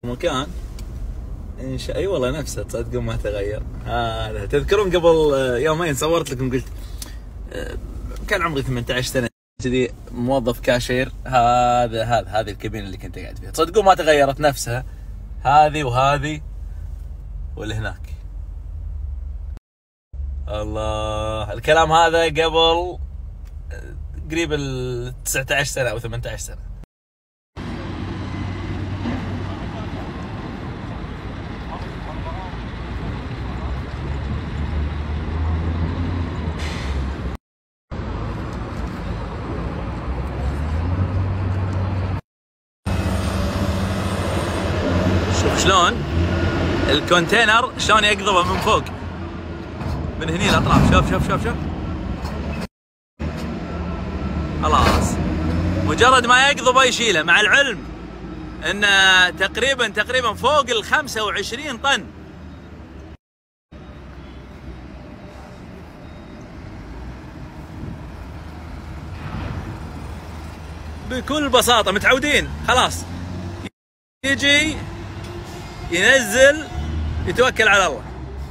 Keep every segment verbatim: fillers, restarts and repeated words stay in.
مكان ان شاء اي والله نفسه تصدقون ما تغير. هذا تذكرون قبل يومين صورت لكم قلت كان عمري ثمانية عشر سنه كذي موظف كاشير. هذا هذا هذه الكابينه اللي كنت قاعد فيها تصدقون ما تغيرت نفسها. هذه وهذه واللي هناك. الله الكلام هذا قبل قريب ال تسعة عشر سنه او ثمانية عشر سنه. شوف شلون الكونتينر شلون يقضبه من فوق من هني الاطراف. شوف شوف شوف شوف خلاص مجرد ما يقضبه يشيله، مع العلم ان تقريبا تقريبا فوق ال خمسة وعشرين طن. بكل بساطة متعودين خلاص يجي ينزل يتوكل على الله.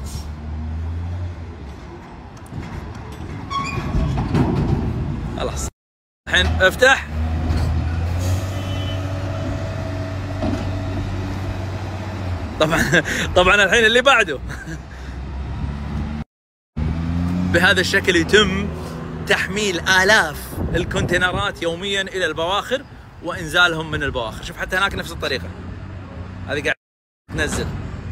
خلاص الحين افتح. طبعا طبعا الحين اللي بعده. بهذا الشكل يتم تحميل آلاف الكونتينرات يوميا إلى البواخر وإنزالهم من البواخر. شوف حتى هناك نفس الطريقة هذه قاعد تنزل.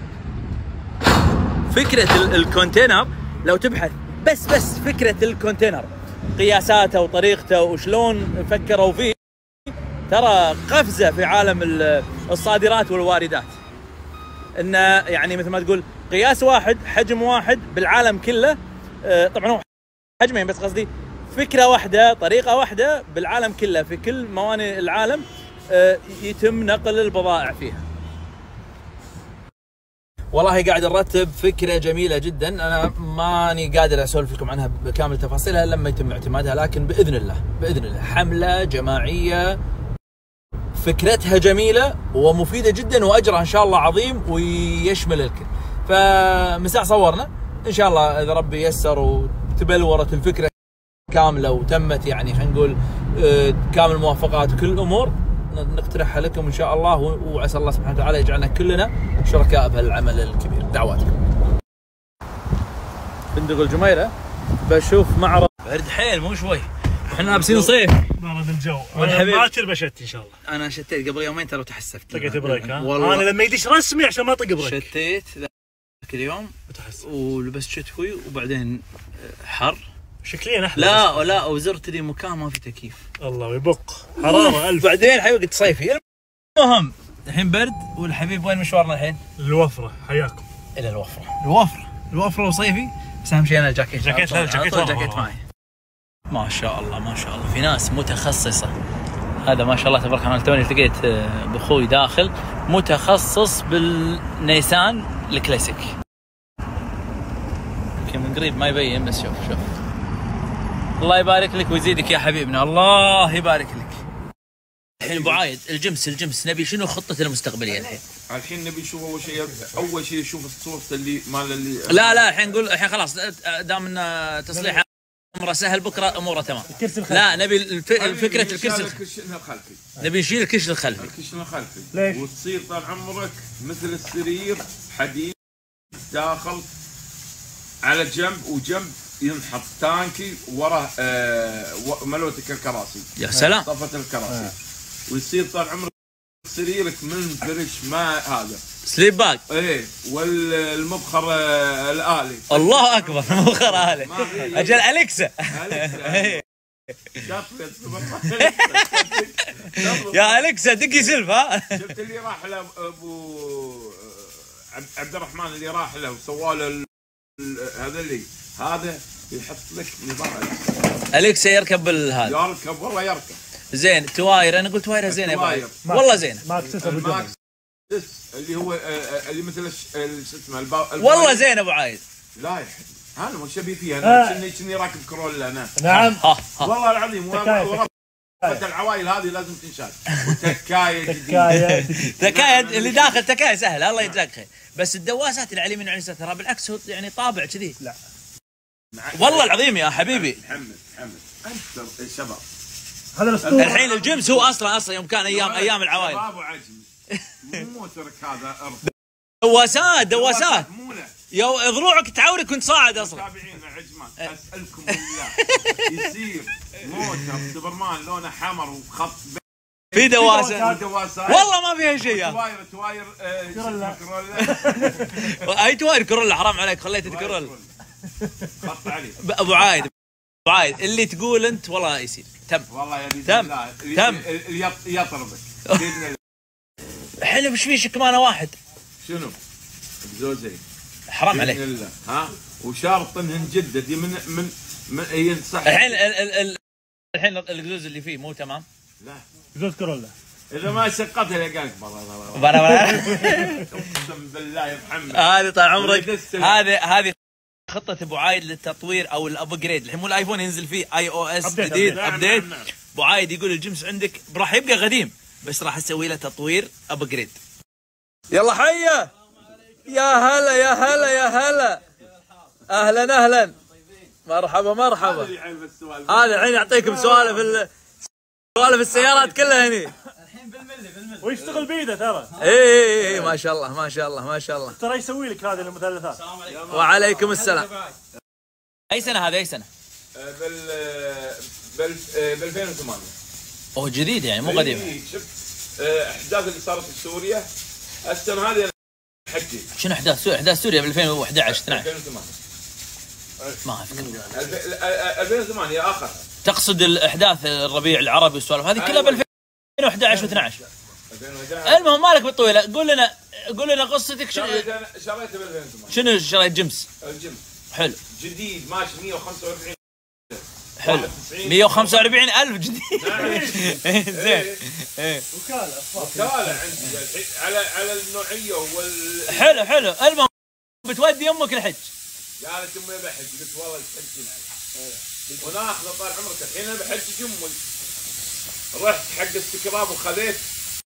فكرة الكونتينر لو تبحث بس بس فكرة الكونتينر قياساته وطريقته وشلون فكروا فيه ترى قفزة في عالم الصادرات والواردات. انه يعني مثل ما تقول قياس واحد حجم واحد بالعالم كله. طبعا هو حجمين بس قصدي فكرة واحدة طريقة واحدة بالعالم كله في كل موانئ العالم يتم نقل البضائع فيها. والله قاعد نرتب فكرة جميلة جدا أنا ماني قادر أسولف لكم عنها بكامل تفاصيلها لما يتم اعتمادها، لكن بإذن الله بإذن الله حملة جماعية فكرتها جميلة ومفيدة جدا وأجرها إن شاء الله عظيم ويشمل الكل. فمساء صورنا إن شاء الله إذا ربي يسر وتبلورت الفكرة كاملة وتمت يعني خلينا نقول كامل الموافقات وكل الأمور نقترحها لكم إن شاء الله، وعسى الله سبحانه وتعالى يجعلنا كلنا شركاء بهالعمل الكبير. دعواتكم. فندق الجميرة بشوف معرض برد حيل مو شوي احنا لابسين صيف برد الجو. والحبيب ما تربشت ان شاء الله. انا شتيت قبل يومين ترى وتحسفت. طقيت بريك ها؟ والله انا لما يدش رسمي عشان ما اطق بريك. شتيت ذاك اليوم وتحسفت ولبست شتوي وبعدين حر شكليا احلى. لا لا وزرت لي مكان ما في تكييف. الله يبق حراره ألف. بعدين حبيبي قلت صيفي. المهم الحين برد والحبيب وين مشوارنا الحين؟ الوفره. حياكم. الى الوفره. الوفره الوفره وصيفي بس اهم شيء انا الجاكيت. جاكيت لا الجاكيت جاكيت معي. ما شاء الله ما شاء الله في ناس متخصصه. هذا ما شاء الله تبارك الله توني التقيت باخوي داخل متخصص بالنيسان الكلاسيك. يمكن من قريب ما يبين بس شوف شوف. الله يبارك لك ويزيدك يا حبيبنا الله يبارك لك. الحين ابو عايد الجمس الجمس نبي شنو خطته المستقبليه الحين؟ الحين نبي نشوف اول شيء اول شيء نشوف الصوره اللي مال اللي لا لا الحين نقول الحين خلاص دام ان تصليح امره سهل بكره اموره تمام. الكرسي الخلفي. لا نبي الفكره الكرسي الخلفي. نبي نشيل الكرسي الخلفي. الكرسي الخلفي. ليش؟ وتصير طال عمرك مثل السرير حديد داخل على جنب وجنب ينحط تانكي وراه آه ملوتك الكراسي. يا سلام. طفت الكراسي. آه. ويصير طال عمرك سريرك من فرش ما هذا. سليب باك. ايه والمبخر آه الآلي. الله اكبر المبخر آلي. اجل اليكسا. اليكسا. يا اليكسا دقي سلف ها. شفت اللي راح له ابو عبد الرحمن اللي راح له وسوى له هذا اللي هذا يحط لك نظام اليكسا. اليكسا يركب هذا. يركب والله يركب. زين تواير انا قلت وايرها زينه يا والله زينه. ماكسس ابو جمل. اللي هو اللي مثل شو اسمه والله زين ابو عايد. لا يا حبيبي انا وش ابي فيها انا كني كني راكب كورولا انا. نعم والله العظيم العوايل هذه لازم تنشال. وتكايه تكايه تكايه اللي داخل تكايه سهله، الله يجزاك خير. بس الدواسات اللي على اليمين وعلى اليسار ترى بالعكس هو يعني طابع كذي. لا والله العظيم يا حبيبي. محمد محمد انت الشباب هذا الاسطوره. الحين الجيمس هو اصلا اصلا يوم كان ايام ايام العوايل. شباب وعجم. مو موترك هذا ارض. دواسات دواسات مو له. يا ضلوعك تعورك وانت صاعد اصلا. متابعينا عجمان اسالكم بالله يصير موتر سوبرمان لونه حمر وخط في دواسات دواسات والله ما فيها شيء يا تواير تواير كورولا. كورولا. اي تواير كورولا حرام عليك خليت كورولا. خط عليه ابو عايد ابو عايد اللي تقول انت والله يصير تم. والله يا بيد تم. الله تم. يطربك باذن الله. حلو وش في شكمانه واحد شنو؟ بزوزين حرام باذن عليك. الله ها وشارط انهن جده دي من من, من هي صح. الحين ال ال ال الحين القزوز اللي فيه مو تمام. لا زوز كورولا. اذا ما شقتها لقاك برا برا برا. اقسم بالله يا محمد. هذه طال عمرك ودست- هذه هذه خطه ابو عايد للتطوير او الابجريد. الحين مو الايفون ينزل فيه اي او اس أبديت، جديد أبديت. نعم، ابديت. نعم، نعم. ابو عايد يقول الجيمس عندك راح يبقى قديم بس راح اسوي له تطوير ابجريد. يلا حيه يا هلا يا هلا يا هلا اهلا اهلا مرحبا مرحبا. هذا الحين يعطيكم سوالف ال... سوالف السيارات كلها هني. ويشتغل بيده ترى. اي اي اي ما شاء الله ما شاء الله ما شاء الله. ترى يسوي لك هذه المثلثات. وعليكم السلام. اي سنه هذا اي سنه؟ بال بال ب ألفين وثمانية. اوه جديد يعني مو قديم. إيه، شفت آه، احداث اللي صارت في سوريا السنه هذه انا حكي شنو احداث سوريا؟ احداث سوريا ب ألفين وأحد عشر اثنا عشر ألفين وثمانية. ما اذكر. الف- ألفين وثمانية اخر. تقصد الاحداث الربيع العربي والسوالف هذه كلها ب ألفين وأحد عشر واثنا عشر. ألفين وأحد عشر. المهم مالك بالطويله قول لنا قول لنا قصتك شنو شريته شريته ب ألفين وثمانية. شنو شريت جيمس؟ الجيم حلو جديد ماشي مية وخمسة وأربعين. حلو مية وخمسة وأربعين ألف جديد. زين ايه وكاله وكاله عندي الحين على على النوعيه وال حلو حلو. المهم بتودي امك الحج. قالت امي بحج قلت والله الحج معي وناخذ طال عمرك الحين انا بحج امي. رحت حق استكراب وخذيت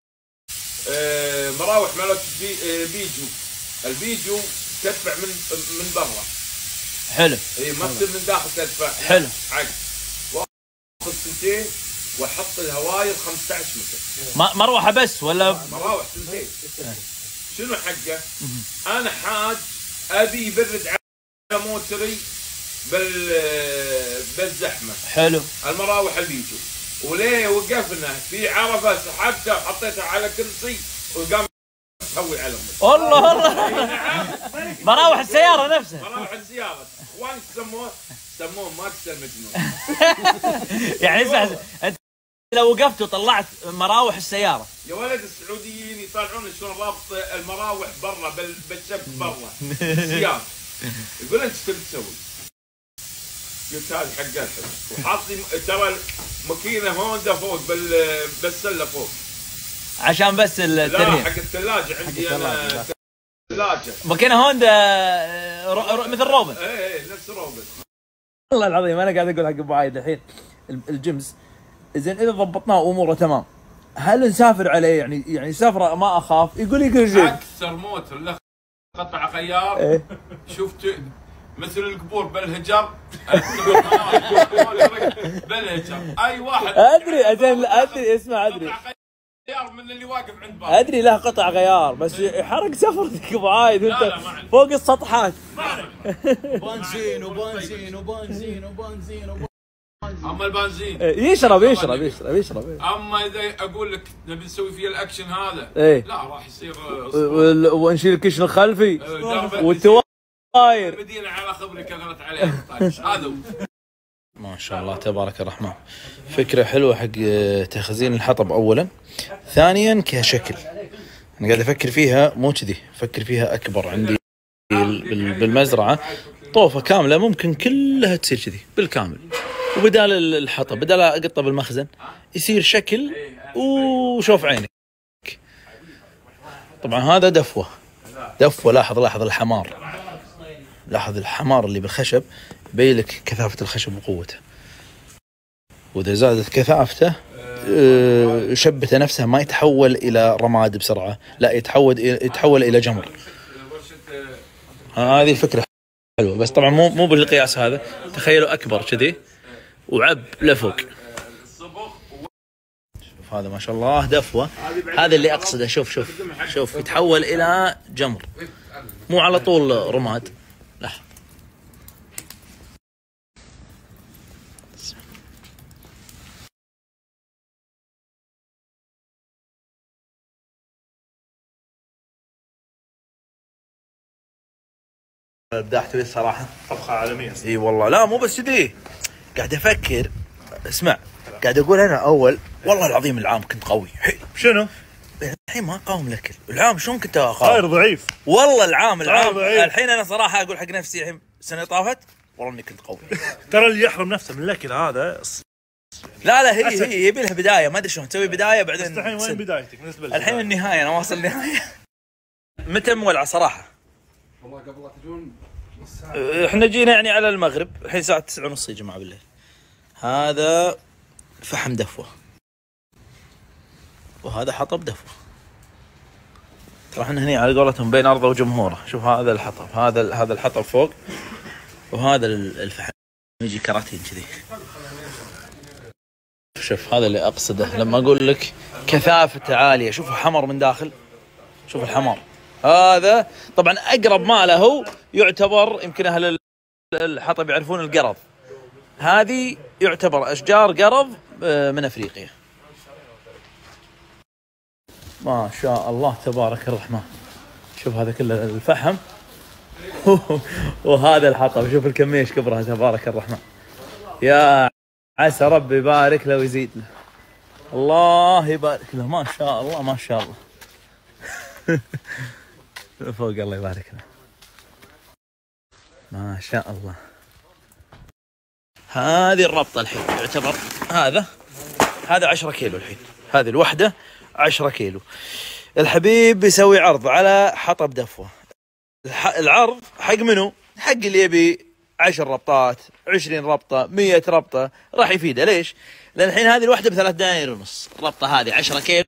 آه مراوح مالت بي آه بيجو. البيجو تدفع من من برا. حلو اي ما تصير من داخل تدفع. حلو. عقد واخذ سنتين واحط الهواير خمسة عشر متر. ما مروحه بس ولا مراوح سنتين. شنو حقه؟ انا حاج ابي يبرد على موتري بال بالزحمه. حلو المراوح البيجو وليه وقفنا في عرفه سحبتها وحطيتها على كرسي وقام تسوي على امي. والله والله مراوح السياره نفسها. مراوح السياره اخوانك سموه سموه ماكس المجنون. يعني اسمع انت لو وقفت وطلعت مراوح السياره يا ولد السعوديين يطالعون شلون رابط المراوح برا بال- بالشبك برا سيارة. يقول انت ايش تبي تسوي؟ قلت هذه حقتها وحاطين ترى ماكينه هوندا فوق بال بالسله فوق. عشان بس لا الترهيب. حق الثلاجه عندي انا ثلاجه. ماكينه هوندا آه، رو- رو- مثل روبن. ايه ايه نفس روبن. والله العظيم انا قاعد اقول حق ابو عايد الحين الجيمس زين اذا ضبطناه واموره تمام هل نسافر عليه يعني يعني سفره ما اخاف يقول لي كل شيء. اكثر موتر له قطع غيار إيه. شفت مثل القبور بالهجر. بالهجر اي واحد ادري زين ادري اسمع ادري قطع غيار من اللي واقف عند باب. ادري له قطع غيار بس يحرق سفرتك ابو عايد لا، لا، انت ما عليك. فوق السطحات. بنزين وبنزين وبنزين وبنزين وبنزين. اما البنزين يشرب يشرب يشرب يشرب اما اذا اقول لك نبي نسوي فيه الاكشن هذا إيه. لا راح يصير وال- ونشيل الكشن الخلفي درب والتواير. المدينه على خبري كثرت عليها. هذا هو. ما شاء الله تبارك الرحمن. فكرة حلوة حق تخزين الحطب أولا. ثانيا كشكل أنا قاعد أفكر فيها مو كذي أفكر فيها أكبر عندي بال- بالمزرعة طوفة كاملة ممكن كلها تصير كذي بالكامل وبدال الحطب بدال أقطه بالمخزن يصير شكل وشوف عينك. طبعا هذا دفوة دفوة لاحظ لاحظ الحمار لاحظ الحمار اللي بالخشب يبين لك كثافة الخشب وقوته. وإذا زادت كثافته شبته نفسها ما يتحول الى رماد بسرعه، لا يتحول يتحول الى جمر. هذه الفكره حلوه، بس طبعا مو مو بالقياس هذا، تخيلوا اكبر كذي وعب لفوق. شوف هذا ما شاء الله دفوه، هذا اللي اقصده. شوف شوف شوف يتحول الى جمر، مو على طول رماد. لا ابدعت به الصراحه، طبخه عالميه. اي والله. لا مو بس كذي، قاعد افكر، اسمع، قاعد اقول انا اول والله العظيم العام كنت قوي حيل. شنو؟ الحين ما اقاوم الاكل، العام شلون كنت اقاوم؟ صاير ضعيف والله العام العام ضعيف. الحين انا صراحه اقول حق نفسي الحين السنه طافت والله اني كنت قوي. ترى اللي يحرم نفسه من الاكل هذا. لا لا هي هي يبي لها بدايه، ما ادري شلون تسوي بدايه بعدين. الحين وين بدايتك بالنسبه لك؟ الحين النهايه، انا واصل النهايه. متى مولعه صراحه؟ والله قبل لا تجون احنا جينا يعني على المغرب، الحين الساعه تسعة ونص يا جماعه بالليل. هذا فحم دفوه وهذا حطب دفوه. ترى احنا هنا على قولتهم بين ارضه وجمهوره. شوف هذا الحطب، هذا هذا الحطب فوق وهذا الفحم يجي كراتين كذي. شوف هذا اللي اقصده لما اقول لك كثافته عاليه. شوفوا حمر من داخل، شوف الحمار هذا. طبعا اقرب ما له يعتبر، يمكن اهل الحطب يعرفون القرض، هذه يعتبر اشجار قرض من افريقيا. ما شاء الله تبارك الرحمن. شوف هذا كله الفحم وهذا الحطب، شوف الكميه ايش كبرها تبارك الرحمن. يا عسى ربي يبارك له ويزيد له، الله يبارك له، ما شاء الله ما شاء الله. فوق الله يبارك له، ما شاء الله. هذه الربطة الحين يعتبر هذا هذا عشرة كيلو الحين، هذه الوحدة عشرة كيلو. الحبيب بيسوي عرض على حطب دفوة. العرض حق منو؟ حق اللي يبي عشر ربطات، عشرين ربطة، مية ربطة، راح يفيده. ليش؟ لأن الحين هذه الوحدة بثلاث دنانير ونص، الربطة هذه عشرة كيلو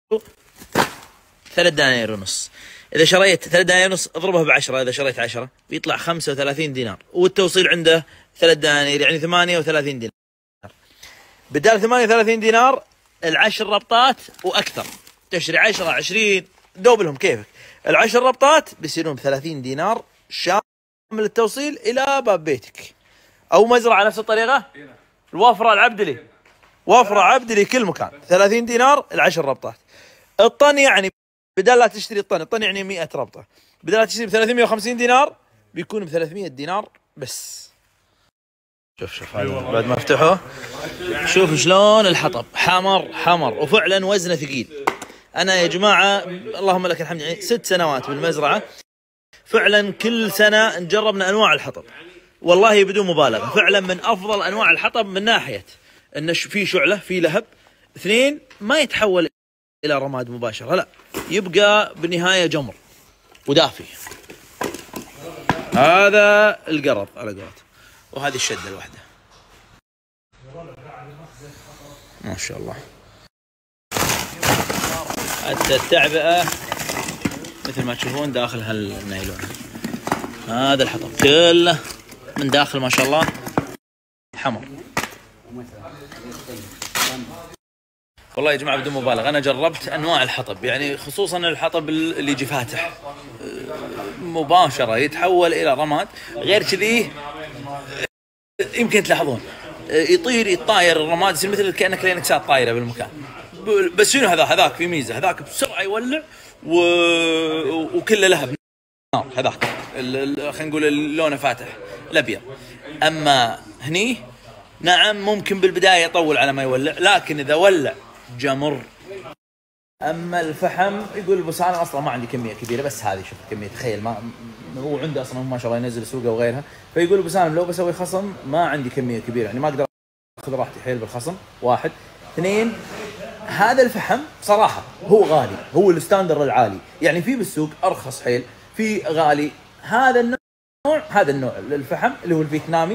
ثلاث دنانير ونص. إذا شريت ثلاث دنانير ونص اضربها بعشرة، إذا شريت عشرة بيطلع خمسة وثلاثين دينار، والتوصيل عنده ثلاث دنانير يعني ثمانية وثلاثين دينار. بدال ثمانية وثلاثين دينار العشر ربطات وأكثر، تشتري عشرة عشرين دوبلهم كيفك. العشر ربطات بيصيرون بثلاثين دينار شامل التوصيل إلى باب بيتك. أو مزرعة نفس الطريقة، الوافرة العبدلي، وافرة عبدلي كل مكان، ثلاثين دينار العشر ربطات. الطن يعني بدل لا تشتري الطن، الطن يعني مئة ربطة، بدل لا تشتري ب ثلاثمئة وخمسين دينار بيكون ب ثلاثمئة دينار بس. شوف شوف هذا بعد ما افتحه، شوف شلون الحطب حمر حمر، وفعلا وزنه ثقيل. انا يا جماعه اللهم لك الحمد يعني ست سنوات بالمزرعه، فعلا كل سنه نجربنا انواع الحطب، والله بدون مبالغه فعلا من افضل انواع الحطب، من ناحيه انه في شعله، في لهب، اثنين ما يتحول الى رماد مباشره، لا يبقى بالنهايه جمر ودافي. هذا القرض على قولته، وهذه الشده الواحده ما شاء الله. حتى التعبئه مثل ما تشوفون داخل هالنايلون. هذا الحطب كله من داخل ما شاء الله حمر. والله يا جماعه بدون مبالغه انا جربت انواع الحطب، يعني خصوصا الحطب اللي يجي فاتح مباشره يتحول الى رماد. غير كذي يمكن تلاحظون يطير يطاير الرماد، يصير مثل كانك لينكسات طايره بالمكان. بس شنو هذا؟ هذاك في ميزه، هذاك بسرعه يولع و... وكله لهب نار. هذاك خلينا نقول لونه فاتح الابيض. اما هني نعم ممكن بالبدايه يطول على ما يولع، لكن اذا ولع جمر. اما الفحم يقول ابو سالم اصلا ما عندي كميه كبيره، بس هذه شوف كميه، تخيل ما هو عنده اصلا ما شاء الله ينزل سوقه وغيرها، فيقول ابو سالم لو بسوي خصم ما عندي كميه كبيره، يعني ما اقدر اخذ راحتي حيل بالخصم. واحد اثنين، هذا الفحم صراحه هو غالي، هو الستاندر العالي، يعني في بالسوق ارخص حيل، في غالي. هذا النوع هذا النوع الفحم اللي هو الفيتنامي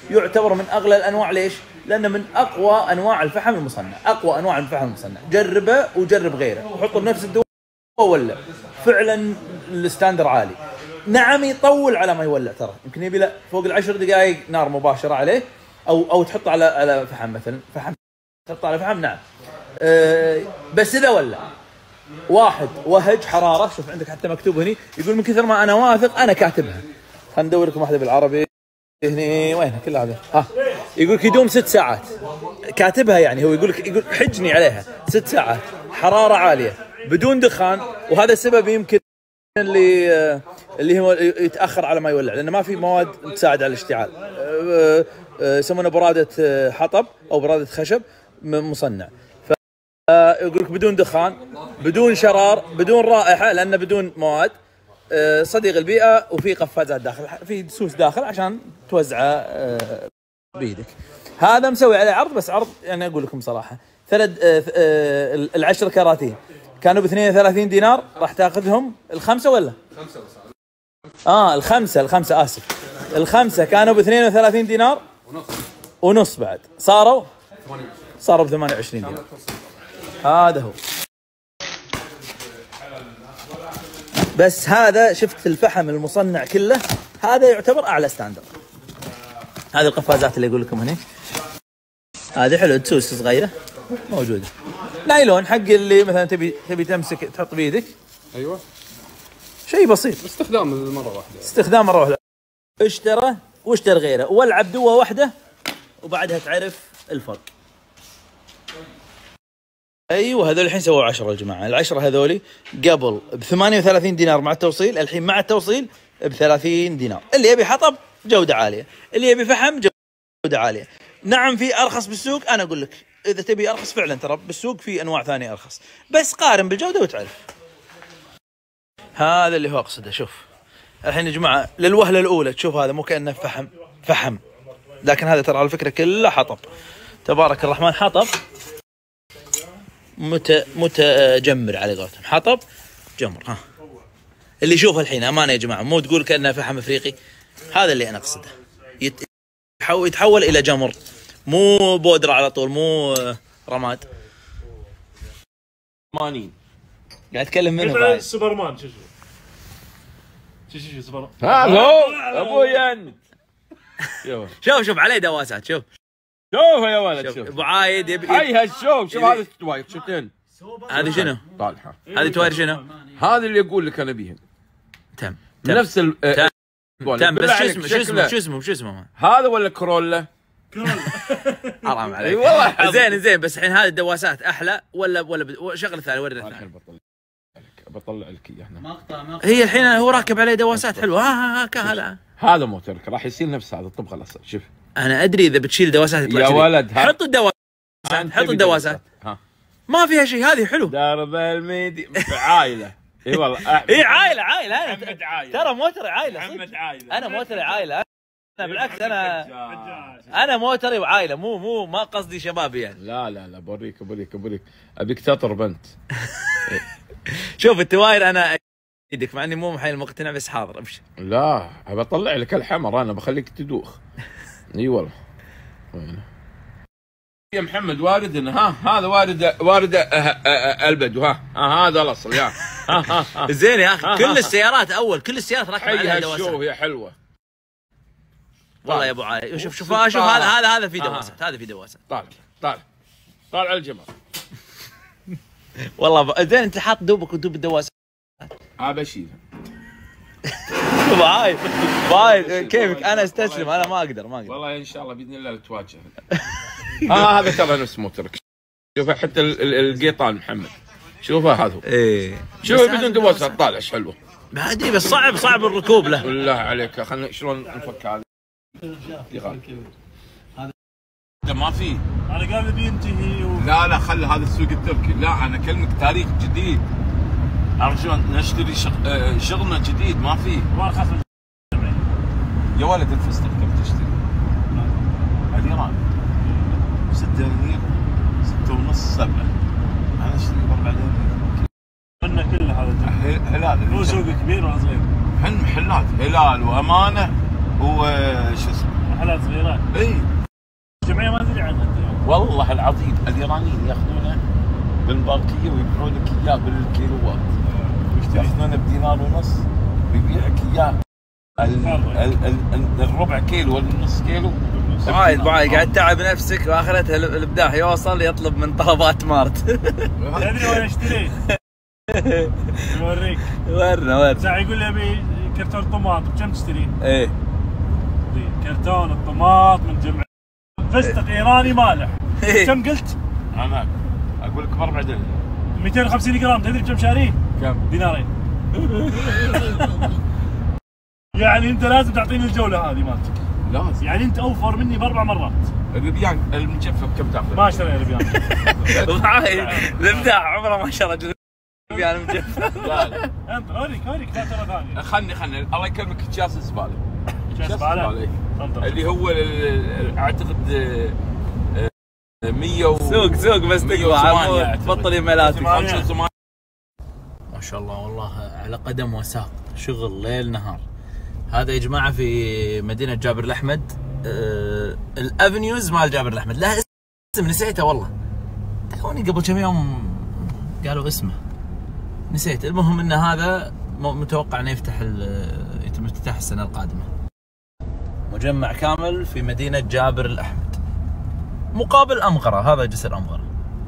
يعتبر من اغلى الانواع. ليش؟ لانه من اقوى انواع الفحم المصنع، اقوى انواع الفحم المصنع. جربه وجرب غيره وحطه بنفس الدواء وولع، فعلا الستاندر عالي. نعم يطول على ما يولع، ترى يمكن يبي له فوق العشر دقائق نار مباشره عليه، او او تحطه على على فحم مثلا، فحم تحطه على فحم نعم. أه بس اذا ولع واحد وهج حراره، شوف عندك حتى مكتوب هني، يقول من كثر ما انا واثق انا كاتبها. خلينا ندور لكم واحده بالعربي هني، وينها كلها هذا؟ ها يقول لك يدوم ست ساعات، كاتبها يعني هو يقول لك، يقول حجني عليها ست ساعات، حراره عاليه بدون دخان. وهذا السبب يمكن اللي اللي هو يتاخر على ما يولع، لانه ما في مواد تساعد على الاشتعال. يسمونها براده حطب او براده خشب مصنع. فيقول لك بدون دخان، بدون شرار، بدون رائحه، لانه بدون مواد، صديق البيئه، وفي قفازات داخل، في دسوس داخل عشان توزعه بيدك. هذا مسوي عليه عرض، بس عرض يعني اقول لكم صراحه، ثلاث العشر كراتين كانوا ب اثنين وثلاثين دينار، راح تاخذهم الخمسه ولا؟ خمسه بس. اه الخمسه الخمسه اسف، الخمسه كانوا ب اثنين وثلاثين دينار ونص ونص بعد صاروا صاروا ب ثمانية وعشرين دينار. هذا هو. بس هذا شفت الفحم المصنع كله، هذا يعتبر اعلى ستاندرد. هذه القفازات اللي اقول لكم هنا، هذه حلوه، دسوس صغيره موجوده، نايلون حق اللي مثلا تبي تبي تمسك تحط بيدك. ايوه شيء بسيط، استخدام مره واحده، استخدام مره واحده. اشترى واشتري غيره، والعب دوه واحده وبعدها تعرف الفرق. ايوه هذول الحين سووا عشرة يا جماعه، العشرة هذولي قبل ب ثمانية وثلاثين دينار مع التوصيل، الحين مع التوصيل ب ثلاثين دينار. اللي يبي حطب جوده عاليه، اللي يبي فحم جوده عاليه. نعم في ارخص بالسوق، انا اقول لك اذا تبي ارخص فعلا ترى بالسوق في انواع ثانيه ارخص، بس قارن بالجوده وتعرف. هذا اللي هو اقصده. شوف الحين يا جماعه للوهله الاولى تشوف هذا مو كانه فحم فحم، لكن هذا ترى على الفكره كله حطب. تبارك الرحمن، حطب مت متجمر على قولتهم، حطب جمر. ها اللي يشوفه الحين امانه يا جماعه، مو تقول كانه فحم افريقي، هذا اللي انا اقصده، يتحول يتحول الى جمر، مو بودره على طول، مو رماد. مانين قاعد اتكلم منه سوبرمان. شو شو شو شو سوبر هذا هو ابوي انت. شوف شوف عليه دواسات، شوف شوف يا ولد، شوف ابو عايد يبي هاي هالشوف. شوف هذا التواير شفتين، هذه شنو؟ طالحه هذه توير شنو؟ هذا اللي اقول لك انا بيهم. تم نفس ال تم بس شو اسمه شو اسمه شو اسمه شو اسمه هذا ولا كرولا؟ حرام عليك والله. زين زين بس الحين هذه الدواسات احلى ولا ولا شغل ثاني؟ ورينا الثاني. بطلع لك اياه هنا. مقطع مقطع. هي الحين هو راكب عليه دواسات حلوه. ها ها ها هذا هذا موتورك راح يصير نفس هذا الطب خلاص. شوف انا ادري اذا بتشيل دواسات يا ولد، حط الدواسات، حط الدواسات ما فيها شيء. هذه حلو. درب الميدي عائله. اي والله اي عائله عائله. محمد عائله ترى موتري عائله. محمد عائله. انا موتري عائله. انا بالعكس انا انا موتري وعائله، مو مو ما قصدي شبابي يعني. لا لا لا بوريك بوريك بوريك ابيك تطرب انت. شوف التواير انا ايدك، مع اني مو محيل مقتنع، بس حاضر ابشر. لا بطلع لك الحمر، انا بخليك تدوخ. اي والله. يا محمد وارد إن ها هذا وارد وارد البدو. ها ها هذا الاصل يا ها ها زين يا اخي. كل السيارات اول كل السيارات راكبه عليها دواسات. شوف يا حلوه والله يا ابو علي. شوف شوف شوف هذا هذا هذا في دواسات، هذا في دواسات. طالع طالع طالع الجمر والله. زين انت حاط دوبك ودوب الدواسات. ها بشيلها. ابو علي باي كيفك؟ انا استسلم، انا ما اقدر ما اقدر والله. ان شاء الله باذن الله تواجه. ها هذا ترى نفس موترك. شوف حتى القيطان محمد، شوفها هذا هو. ايه شوف بدون دواسات طالع ايش حلوه. ما ادري بس صعب صعب الركوب له. بالله عليك خلنا شلون نفك هذا. هذا ما في. انا قال بينتهي و... لا لا خلي هذا السوق التركي. لا انا اكلمك تاريخ جديد. عرفت شلون نشتري شغ... شغلنا جديد ما في. ما اخاف يا ولد الفستق كم تشتري؟ اليران ستة دنانير، ستة ونص سبعة. انا اشتري بأربع دنانير. قلنا كله هذا هلال. مو سوق كبير ولا صغير؟ حن محلات هلال وامانه وش اسمه محلات صغيرة. اي الجمعية ما ادري عنها انت. والله العظيم الايرانيين ياخذونه بالباركيه ويبيعون لك اياه بالكيلوات. ياخذونه بدينار ونص ويبيعك اياه ال- ال- ال- الربع كيلو ولا النص كيلو. وايد وايد قاعد تعب نفسك واخرتها الابداع يوصل يطلب من طلبات مارت. تدري وين اشتري؟ بوريك. ورنا ورنا. ساعة يقول لي ابي كرتون طماط، بكم تشتري؟ ايه كرتون الطماط من جمع فستق ايراني مالح. كم قلت؟ انا اقول لك باربع دنانير. مئتين وخمسين جرام، تدري بكم شاريه؟ كم؟ دينارين. يعني انت لازم تعطيني الجوله هذه مالتك. لازم. يعني انت اوفر مني باربع مرات. الربيان المجفف كم تاخذ؟ ما اشتري ربيان. الابداع عمره ما شرى ربيان مجفف. لا لا انت اوريك اوريك فاتوره ثانيه. خلني خلني الله يكرمك اكياس الزباله. شاس زباله؟ اللي هو ال- ال- اعتقد آه، آه، مية و سوق سوق بس مية تقوى وثمانية عمود، أعتقد. بطل ايميلاتك. خمسة وثمانين. ما شاء الله والله على قدم وساق، شغل ليل نهار. هذا يا جماعه في مدينه جابر الاحمد، آه الافنيوز مال جابر الاحمد، لها اسم نسيته والله، توني قبل كم يوم قالوا اسمه نسيت. المهم ان هذا م- متوقع انه يفتح ال- يتم افتتاح السنه القادمه. مجمع كامل في مدينه جابر الاحمد مقابل امغره، هذا جسر امغره.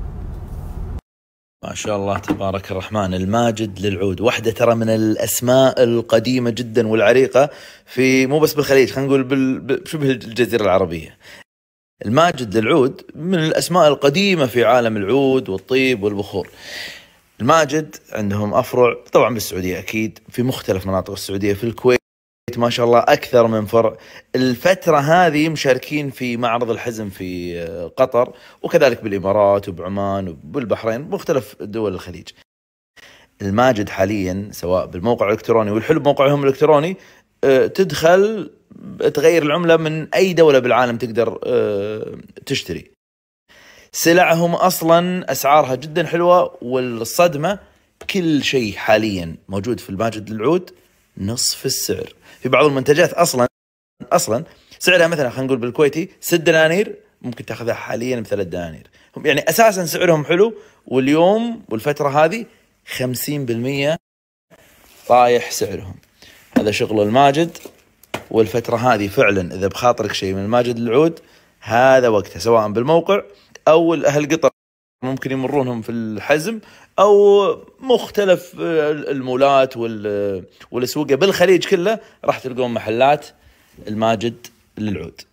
ما شاء الله تبارك الرحمن. الماجد للعود، واحدة ترى من الأسماء القديمة جدا والعريقة في مو بس بالخليج، خلينا نقول بشبه الجزيرة العربية. الماجد للعود من الأسماء القديمة في عالم العود والطيب والبخور. الماجد عندهم أفرع طبعا بالسعودية أكيد، في مختلف مناطق السعودية، في الكويت ما شاء الله أكثر من فرع. الفترة هذه مشاركين في معرض الحزم في قطر، وكذلك بالإمارات وبعمان وبالبحرين، مختلف دول الخليج. الماجد حاليا سواء بالموقع الإلكتروني، والحلو بموقعهم الإلكتروني تدخل تغير العملة من أي دولة بالعالم تقدر تشتري. سلعهم أصلا أسعارها جدا حلوة، والصدمة كل شيء حاليا موجود في الماجد للعود نصف السعر. في بعض المنتجات اصلا اصلا سعرها مثلا خلينا نقول بالكويتي ست دنانير، ممكن تاخذها حاليا بثلاث دنانير. هم يعني اساسا سعرهم حلو، واليوم والفتره هذه خمسين بالمئة طايح سعرهم. هذا شغل الماجد، والفتره هذه فعلا اذا بخاطرك شيء من الماجد للعود هذا وقته، سواء بالموقع او اهل قطر ممكن يمرونهم في الحزم، او مختلف المولات والاسواق بالخليج كله راح تلقون محلات الماجد للعود.